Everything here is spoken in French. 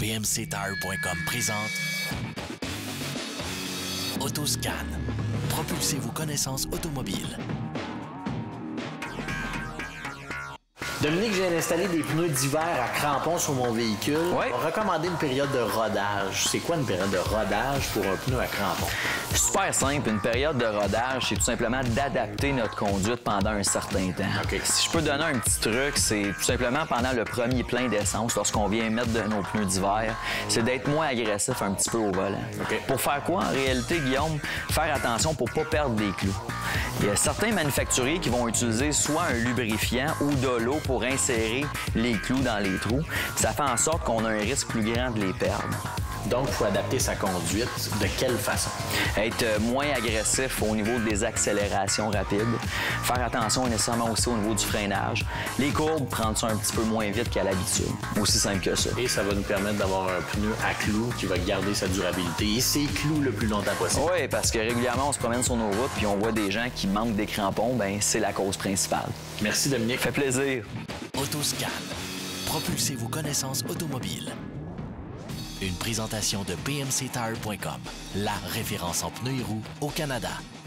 PMCTire.com présente Autoscan. Propulsez vos connaissances automobiles. Dominique, j'ai installé des pneus d'hiver à crampons sur mon véhicule. Oui. On va recommander une période de rodage. C'est quoi une période de rodage pour un pneu à crampons? Super simple. Une période de rodage, c'est tout simplement d'adapter notre conduite pendant un certain temps. OK. Si je peux donner un petit truc, c'est tout simplement pendant le premier plein d'essence, lorsqu'on vient mettre de nos pneus d'hiver, c'est d'être moins agressif un petit peu au volant. OK. Pour faire quoi, en réalité, Guillaume? Faire attention pour ne pas perdre des clous. Il y a certains manufacturiers qui vont utiliser soit un lubrifiant ou de l'eau pour insérer les clous dans les trous. Ça fait en sorte qu'on a un risque plus grand de les perdre. Donc, il faut adapter sa conduite. De quelle façon? Être moins agressif au niveau des accélérations rapides. Faire attention nécessairement aussi au niveau du freinage. Les courbes, prendre ça un petit peu moins vite qu'à l'habitude. Aussi simple que ça. Et ça va nous permettre d'avoir un pneu à clous qui va garder sa durabilité et ses clous le plus longtemps possible. Oui, parce que régulièrement, on se promène sur nos routes puis on voit des gens qui manquent des crampons. Bien, c'est la cause principale. Merci, Dominique. Ça fait plaisir. Autoscan. Propulsez vos connaissances automobiles. Une présentation de PMCTire.com, la référence en pneus et roues au Canada.